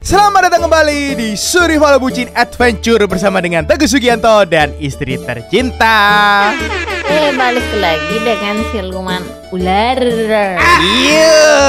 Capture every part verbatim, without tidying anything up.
Selamat datang kembali di Survival Bucin Adventure bersama dengan Teguh Sugianto dan istri tercinta. Eh, balik lagi dengan siluman ular. Iya.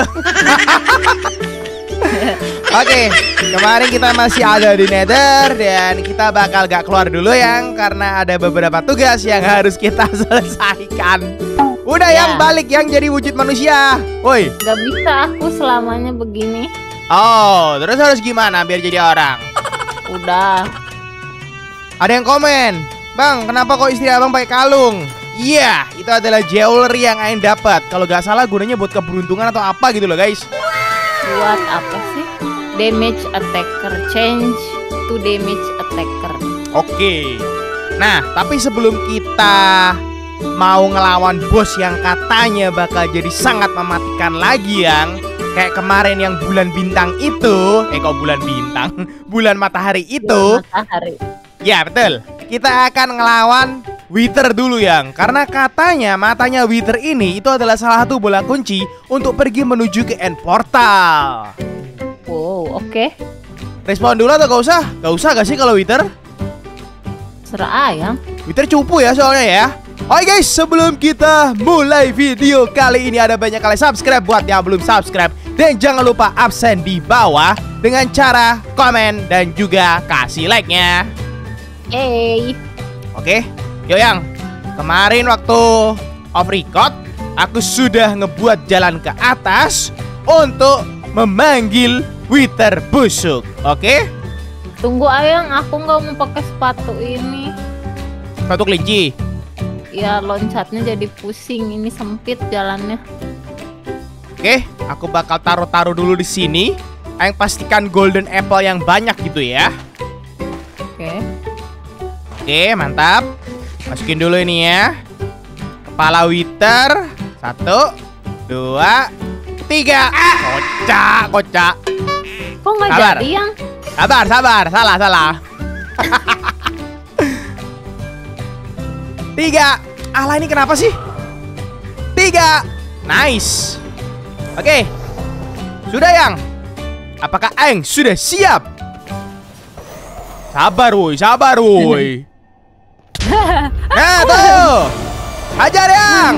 Oke, kemarin kita masih ada di Nether dan kita bakal gak keluar dulu yang karena ada beberapa tugas yang harus kita selesaikan. Udah Ya. yang balik yang jadi wujud manusia. Woi. Gak bisa aku selamanya begini. Oh, terus harus gimana biar jadi orang? Udah. Ada yang komen, Bang, kenapa kok istri abang pakai kalung? Iya, itu adalah jewelry yang Ain dapat. Kalau gak salah gunanya buat keberuntungan atau apa gitu loh guys. Buat apa sih? Damage attacker, change to damage attacker. Oke. Nah, tapi sebelum kita mau ngelawan bos yang katanya bakal jadi sangat mematikan lagi yang kayak kemarin yang bulan bintang itu. Eh kok bulan bintang? Bulan matahari itu. Matahari. Ya betul. Kita akan ngelawan Wither dulu yang karena katanya matanya Wither ini itu adalah salah satu bola kunci untuk pergi menuju ke end portal. Wow, oke. Respon dulu atau gak usah? Gak usah gak sih kalau Wither? Serah ayam. Wither cupu ya soalnya ya. Oke guys, sebelum kita mulai video kali ini ada banyak kali subscribe buat yang belum subscribe. Dan jangan lupa absen di bawah dengan cara komen dan juga kasih like-nya. Eh, Oke, yo yang kemarin waktu off record aku sudah ngebuat jalan ke atas untuk memanggil Wither busuk. Oke? tunggu ayang, aku nggak mau pakai sepatu ini. Satu kelinci. Ya loncatnya jadi pusing, ini sempit jalannya. Oke, aku bakal taruh-taruh dulu di sini. Ayo pastikan golden apple yang banyak gitu ya. Oke. Oke, mantap. Masukin dulu ini ya. Kepala Wither. Satu, dua, tiga. Kocak, kocak. Kok nggak Sabar. jadi yang? Sabar, sabar. Salah, salah. Tiga. Alah, ini kenapa sih? Tiga. Nice. Oke. Sudah yang. Apakah Aeng sudah siap? Sabar woi, sabar woi. Nah tuh. Hajar yang.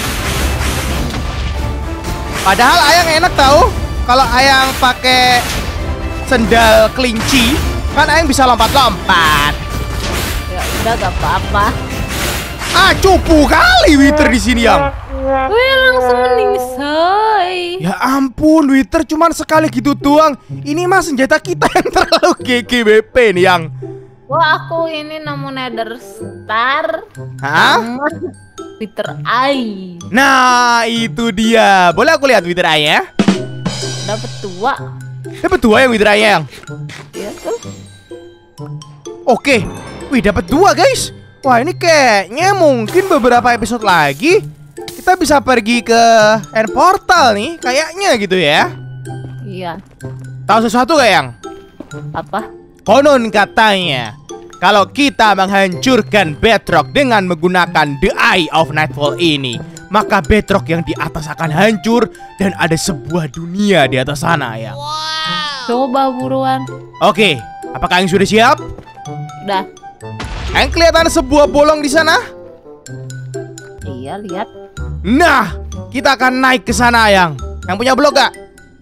Padahal Ayang enak tahu. Kalau Ayang pakai sendal kelinci, kan Ayang bisa lompat-lompat. Ya udah, gak apa-apa. Ah, cupu kali Wither di sini yang. Wih, langsung meningsai. Ya ampun, Wither cuman sekali gitu doang. Ini mah senjata kita yang terlalu G G B P nih yang. Wah, aku ini nemu Nether Star. Hah? Sama Wither Eye. Nah, itu dia. Boleh aku lihat Wither Eye ya? Dapat dua. Dapat dua yang Wither Eye yang. Ya tuh. Oke. Wih, dapat dua guys. Wah, ini kayaknya mungkin beberapa episode lagi kita bisa pergi ke end portal nih, kayaknya gitu ya. Iya. Tahu sesuatu gak yang? Apa? Konon katanya kalau kita menghancurkan bedrock dengan menggunakan The Eye of Nightfall ini, maka bedrock yang di atas akan hancur dan ada sebuah dunia di atas sana ya. Coba buruan. Oke, apakah yang sudah siap? Udah. Yang kelihatan sebuah bolong di sana? Iya, lihat. Nah, kita akan naik ke sana yang. Yang punya blok gak?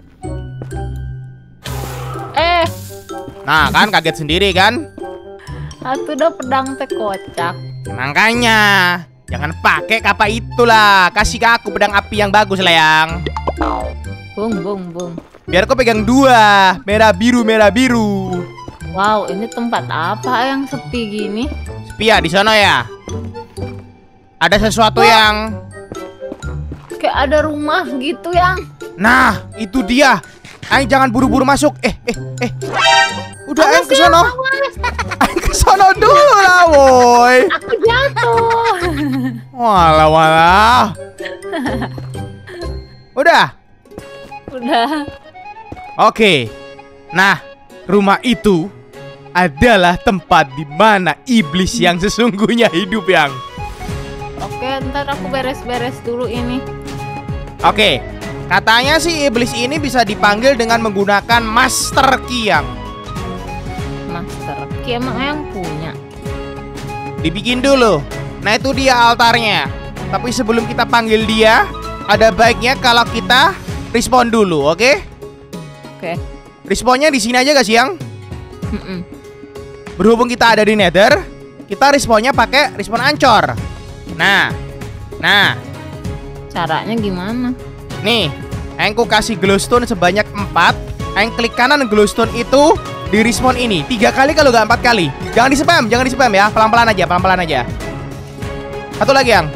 Eh, Nah, kan kaget sendiri kan? aku udah pedang teh kocak. Makanya jangan pakai kapal itulah. Kasih ke aku pedang api yang bagus lah yang. Bung, bung, bung. Biar aku pegang dua. Merah biru, merah biru. Wow, ini tempat apa yang sepi gini? Sepi ya di sana ya. Ada sesuatu yang. Kayak ada rumah gitu yang. Nah, itu dia. Ayo jangan buru-buru masuk. Eh, eh, eh. Udah ayo ke sono. Ayo ke sono dulu lah, woi. Aku jatuh. Walah, walah. Udah. Udah. Oke. Nah, rumah itu adalah tempat di mana iblis yang sesungguhnya hidup yang. Oke, ntar aku beres-beres dulu ini. Oke. Katanya sih iblis ini bisa dipanggil dengan menggunakan Master Key yang. Master Key emang yang punya. Dibikin dulu. Nah itu dia altarnya. Tapi sebelum kita panggil dia, ada baiknya kalau kita respon dulu, oke? Okay? Oke. Okay. Responnya di sini aja gak sih yang? Mm-mm. Berhubung kita ada di Nether, kita responnya pakai respon ancor. Nah, nah. Caranya gimana? Nih, Engku kasih glowstone sebanyak empat. Eng klik kanan glowstone itu di respawn ini tiga kali kalau nggak empat kali. Jangan di spam, jangan di spam ya. Pelan-pelan aja, pelan-pelan aja. Satu lagi yang.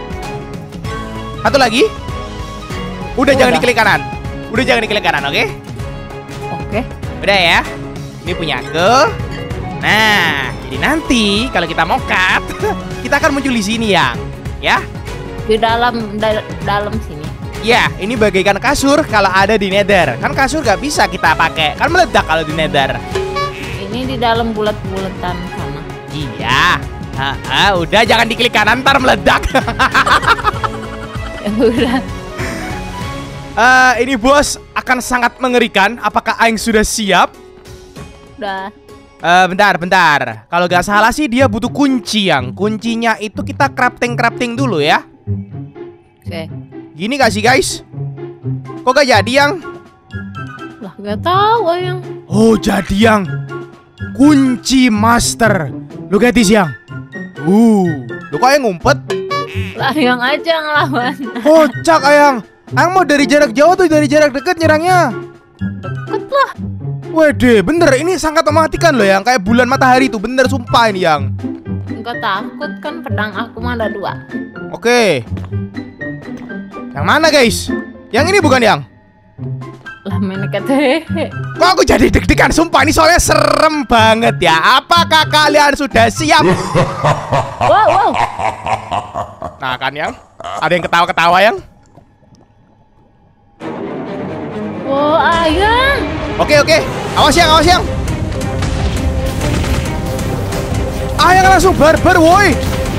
Satu lagi. Udah, oh, jangan udah. diklik kanan. Udah jangan diklik kanan, oke? Okay? Oke. Okay. Udah ya. Ini punya aku. Nah, jadi nanti kalau kita mau cut, kita akan muncul di sini yang, ya. Di dalam da dalam sini. Ya, ini bagaikan kasur kalau ada di Nether. Kan kasur gak bisa kita pakai, kan meledak kalau di Nether. Ini di dalam bulat-bulatan sana. Iya. Ha -ha, udah jangan diklik kanan ntar meledak. Ya udah. Uh, ini bos akan sangat mengerikan. Apakah Aing sudah siap? Udah. Uh, bentar, bentar. Kalau gak salah sih dia butuh kunci yang. Kuncinya itu kita crafting-crafting dulu ya. Oke. Okay. Gini gak sih guys? Kok gak jadi yang? Lah gak tahu yang. Oh jadi yang. Kunci master. Lu kayak tis yang. Uh, lu kok yang ngumpet? Lah yang aja ngelawan. Kocak ayang. Ayang mau dari jarak jauh tuh dari jarak dekat nyerangnya. Deket lah. Wede, bener ini sangat mematikan loh yang. Kayak bulan matahari tuh, bener sumpah ini yang. Enggak takut kan, pedang aku mah ada dua. Oke. Yang mana guys? Yang ini bukan yang? Lah meneket. Kok aku jadi deg-degan sumpah ini soalnya serem banget ya. Apakah kalian sudah siap? Wow, wow. Nah kan yang, ada yang ketawa-ketawa yang. Wow, ayang. Oke oke, awas yang, awas yang. Ayang langsung barbar woi.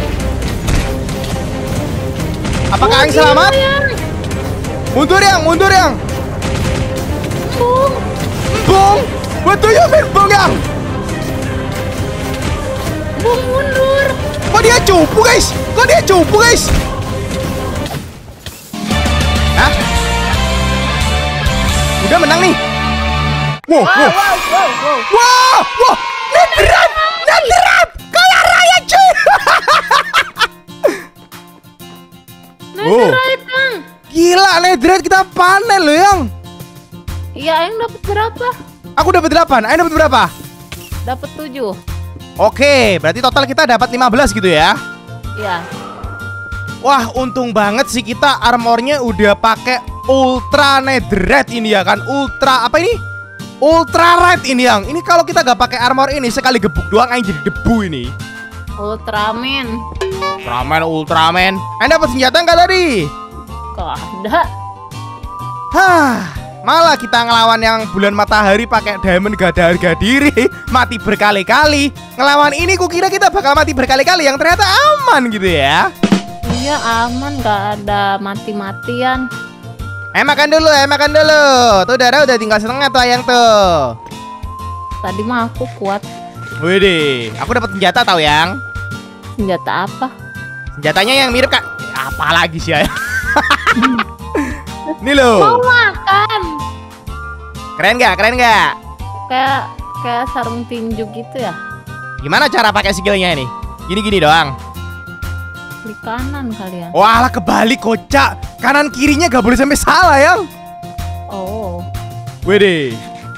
Apakah Ayang selamat? Yang. Mundur yang, mundur yang. Bung. Bung, what do you mean bung yang? Bung mundur. Kok dia cupu guys? Kok dia cupu guys? Hah? Udah menang nih. Wow, Wow, wow, wow, wow, wow. wow, wow. Netherite, Netherite, kaya raya cuy. Netherite, Kang. Gila, Netherite kita panen loh yang. Iya, ayang dapat berapa? Aku dapat delapan, Ayang dapat berapa? Dapat tujuh. Oke, berarti total kita dapat lima belas gitu ya. Iya. Wah, untung banget sih kita armornya udah pakai Ultra Netherite ini ya kan. Ultra apa ini? Ultrarite ini yang. Ini kalau kita gak pakai armor ini sekali gebuk doang Aing jadi debu ini. Ultraman. Ultraman, Ultraman. Aing dapat senjata nggak tadi? Kok ada? Hah, malah kita ngelawan yang bulan matahari pakai diamond gak ada harga diri, mati berkali-kali. Ngelawan ini kukira kita bakal mati berkali-kali, yang ternyata aman gitu ya. Iya aman, gak ada mati-matian. Eh makan dulu, eh makan dulu. Tuh darah udah tinggal setengah tuh Ayang tuh. Tadi mah aku kuat. Widih, aku dapat senjata tau yang. Senjata apa? Senjatanya yang mirip kak. Apa lagi sih ya? Nih loh. Mau makan. Keren gak? Keren gak? Kayak kayak sarung tinju gitu ya. Gimana cara pakai skillnya ini? Gini-gini doang. Klik kanan kalian. Wah, kebalik kocak. Kanan kirinya gak boleh sampai salah yang. Oh. Widih.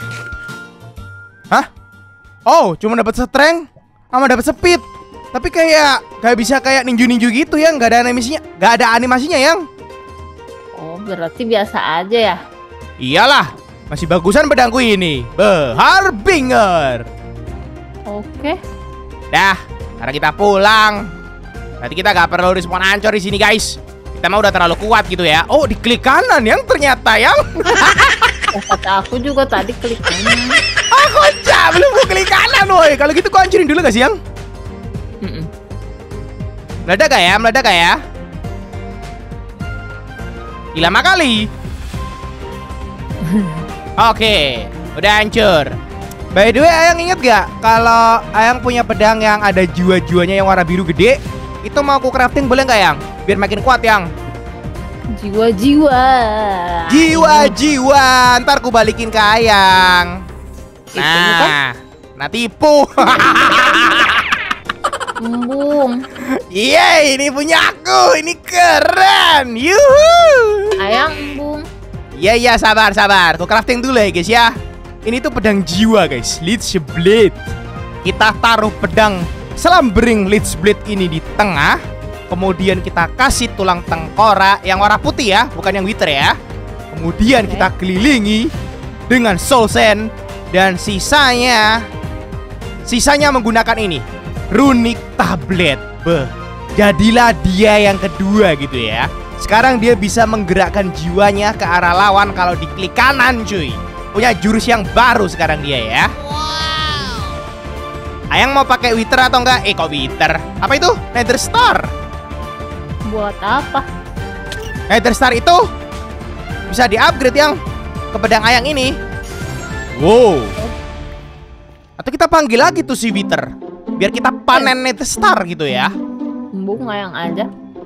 Hah? Oh, cuma dapat strength sama dapat speed. Tapi kayak gak bisa kayak ninju-ninju gitu ya, nggak ada animasinya, nggak ada animasinya yang. Oh, berarti biasa aja ya. Iyalah, masih bagusan pedangku ini. Harbinger. Oke. Dah, karena kita pulang. Nanti kita gak perlu respon ancor di sini guys. Kita mah udah terlalu kuat gitu ya. Oh, diklik kanan yang ternyata yang. Oh, kata aku juga tadi klik kanan. Ah, kocak, belum gua klik kanan woi. Kalau gitu gua hancurin dulu gak sih yang? Mm-mm. Meledak gak ya? Meledak gak ya? Gila kali. Oke, udah hancur. By the way, Ayang inget gak kalau Ayang punya pedang yang ada jiwa-jiwanya yang warna biru gede? Itu mau aku crafting boleh nggak, Yang? Biar makin kuat, Yang. Jiwa-jiwa. Jiwa-jiwa. Ntar ku balikin ke Ayang. Nah, nah tipu. Embung. Iya, ini punya aku. Ini keren. Yuhu. Ayang embung. Iya, iya, sabar, sabar. Ku crafting dulu ya, guys ya. Ini tuh pedang jiwa, guys. Lich Blade. Kita taruh pedang selambring Lich Blade ini di tengah. Kemudian kita kasih tulang tengkorak yang warna putih ya, bukan yang wither ya. Kemudian okay. kita kelilingi dengan soul sand. Dan sisanya Sisanya menggunakan ini, runic tablet. Beh, jadilah dia yang kedua gitu ya. Sekarang dia bisa menggerakkan jiwanya ke arah lawan kalau diklik kanan, cuy. Punya jurus yang baru sekarang dia ya. Wow. Ayang mau pakai wither atau enggak? Eh kok wither? Apa itu? Nether Star. Buat apa? Nether Star itu bisa di-upgrade yang ke pedang Ayang ini. Wow. Atau kita panggil lagi tuh si wither, biar kita panen Nether Star gitu ya. Embung Ayang aja.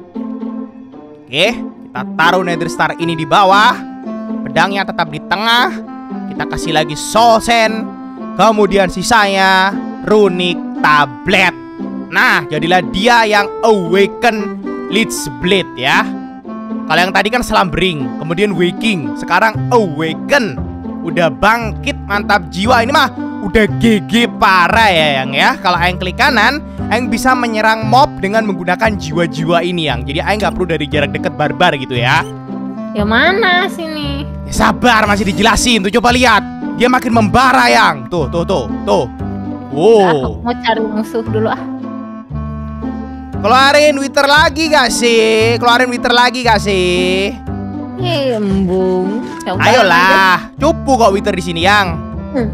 Oke, kita taruh Nether Star ini di bawah. Pedangnya tetap di tengah. Kita kasih lagi soul sand. Kemudian sisanya runic tablet. Nah, jadilah dia yang awaken Lich Blade ya. Kalau yang tadi kan slumbering, kemudian waking, sekarang awaken. Udah bangkit, mantap jiwa. Ini mah udah G G parah ya, Yang ya. Kalau Ayang klik kanan, Ayang bisa menyerang mob dengan menggunakan jiwa-jiwa ini, Yang. Jadi Ayang nggak perlu dari jarak dekat barbar gitu ya. Ya mana sini? Ya, sabar, masih dijelasin. Tuh coba lihat, dia makin membara, Yang. Tuh, tuh, tuh, tuh. Wow. Aku mau cari musuh dulu ah. Keluarin wither lagi gak sih? Keluarin wither lagi gak sih? Eh, embung. Ayolah, cupu kok wither di sini, Yang. Hmm.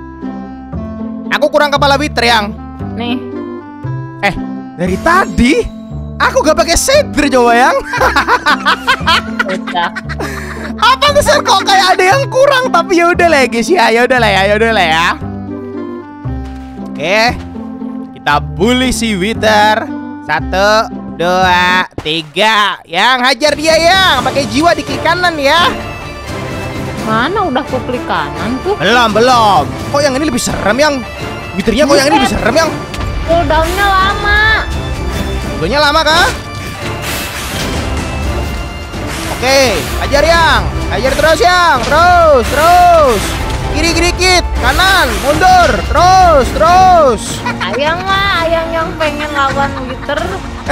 Aku kurang kepala wither, Yang. Nih. Eh, dari tadi aku gak pakai shader coba, Yang. Apa kesan kok kayak ada yang kurang, tapi ya udah lah guys ya, ya udah lah ya, ya udah lah ya. Oke, kita bully si wither. Satu, dua, tiga. Yang hajar dia, Yang. Pakai jiwa di klik kanan ya. Mana udah ku klik kanan tuh? Belum, belum. Kok yang ini lebih serem, Yang? Withernya kok yang ini lebih serem, Yang? Cooldownnya lama. Cooldownnya lama kah? Oke, ajar, Yang. Ajar terus, Yang. Terus, terus. Kiri, kiri, dikit. Kanan, mundur. Terus, terus. Ayang lah, Ayang yang pengen lawan wither.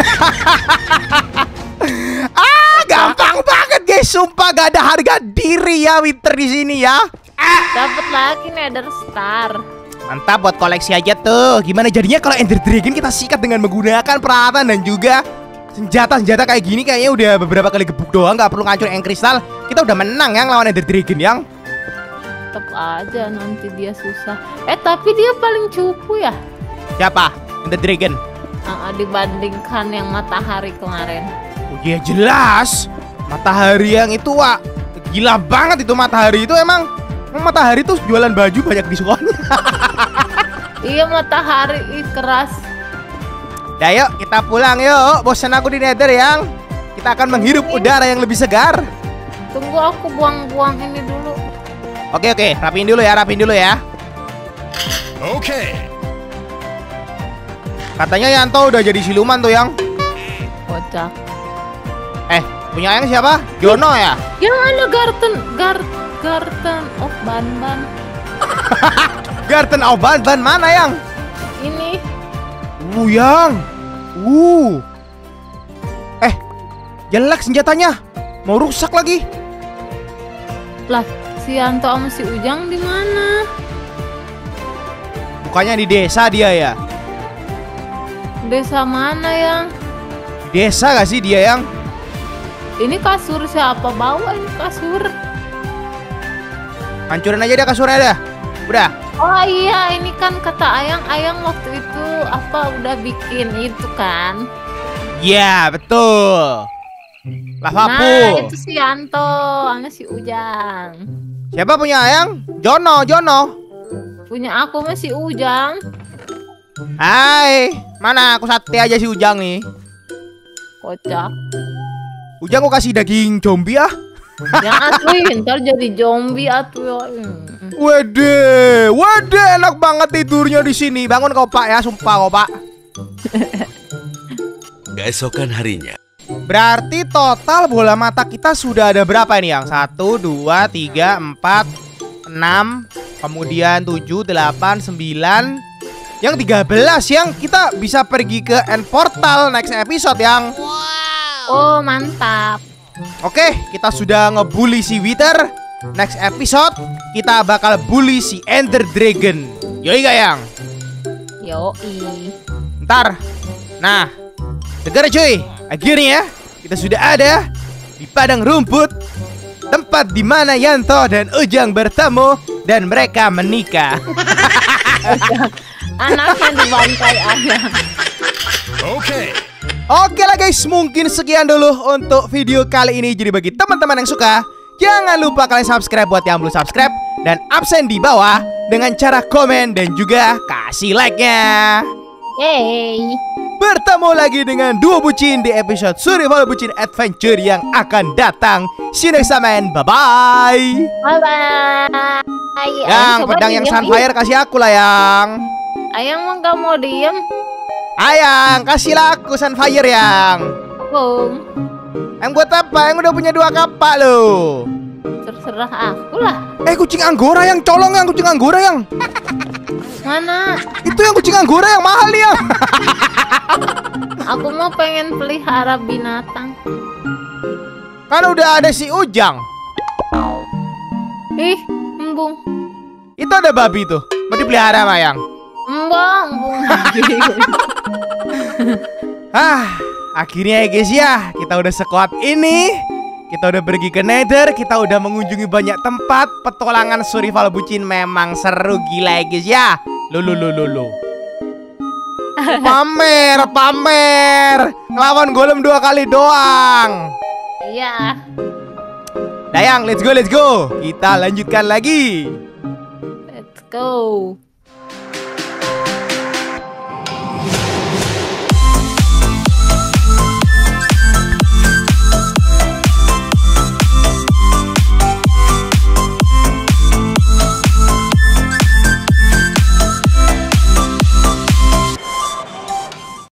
Ah, gampang banget, guys. Sumpah gak ada harga diri ya wither di sini ya. Ah. Dapat lagi Nether Star. Mantap, buat koleksi aja tuh. Gimana jadinya kalau Ender Dragon kita sikat dengan menggunakan peralatan dan juga senjata-senjata kayak gini, kayaknya udah beberapa kali gebuk doang, nggak perlu ngancurin Eng Kristal. Kita udah menang yang lawan Ender Dragon, Yang. Tetep aja nanti dia susah. Eh tapi dia paling cupu ya. Siapa? Ender Dragon? Uh, dibandingkan yang matahari kemarin. Oh iya jelas. Matahari yang itu, Wak. Gila banget itu matahari itu emang. Emang matahari tuh jualan baju banyak diskonnya. Iya matahari ih, keras. Dah yuk kita pulang yuk. Bosan aku di Nether, Yang. Kita akan menghirup udara yang lebih segar. Tunggu aku buang-buang ini dulu. Oke oke, rapiin dulu ya, rapiin dulu ya. Oke. Katanya Yanto udah jadi siluman tuh, Yang. Kocak. Eh, punya Yang siapa? Jono ya? Yang ada Garten, Gar, Garten of Banban. Garten of Banban mana, Yang? Ini. Uh, Yang. Uh. Eh, jelek senjatanya. Mau rusak lagi. Lah, si Yanto sama si Ujang di mana? Bukannya di desa dia ya? Desa mana, Yang? Desa gak sih dia, Yang? Ini kasur siapa bawa ini kasur? Hancurin aja dia kasurnya dah. Udah. Oh iya, ini kan kata Ayang, Ayang waktu itu apa udah bikin itu kan? Iya, betul. Lava Nah, pool. itu si Yanto sama si Ujang. Siapa punya ayang? Jono, Jono. Punya aku masih Ujang. Hai, mana aku sate aja si Ujang nih. Kocak. Ujang kok kasih daging zombie ah? Yang asli ntar jadi zombie atuh. Hmm. Wede, wede enak banget tidurnya di sini. Bangun kau Pak ya, sumpah kau Pak. Keesokan harinya. Berarti total bola mata kita sudah ada berapa ini yang? Satu, dua, tiga, empat, enam, kemudian tujuh, delapan, sembilan, yang tiga belas yang kita bisa pergi ke end portal next episode yang. Oh mantap. Oke, kita sudah ngebully si Wither. Next episode kita bakal bully si Ender Dragon. Yoi gak yang? Yoi. Ntar. Nah, dengar cuy. Akhirnya kita sudah ada di padang rumput, tempat di mana Yanto dan Ujang bertemu dan mereka menikah. Anaknya dibantai ayam. Okay. Oke lah guys, mungkin sekian dulu untuk video kali ini. Jadi bagi teman-teman yang suka, jangan lupa kalian subscribe buat yang belum subscribe, dan absen di bawah dengan cara komen dan juga kasih like-nya. Yeay. Bertemu lagi dengan dua bucin di episode Survival Bucin Adventure yang akan datang. See you next time and bye-bye. Bye-bye. Yang pedang yang Sunfire kasih aku lah yang. Ayang mah gak mau diem. Ayang, kasihlah aku Sunfire yang. Bung. Yang buat apa? Yang udah punya dua kapak loh. Terserah aku lah. Eh kucing anggora yang colong yang kucing anggora yang. Mana? Itu yang kucing anggora yang mahal nih yang. Aku mau pengen pelihara binatang. Kan udah ada si Ujang. Ih, embung. Itu ada babi tuh. Mau dipelihara Mayang. Embung, embung. Ah, akhirnya ya guys ya, kita udah sekuat ini. Kita udah pergi ke Nether, kita udah mengunjungi banyak tempat. Petualangan survival bucin memang seru gila ya guys ya. Lulu lulu lulu. Pamer, pamer. Ngelawan golem dua kali doang. Iya. Dayang, let's go, let's go. Kita lanjutkan lagi. Let's go.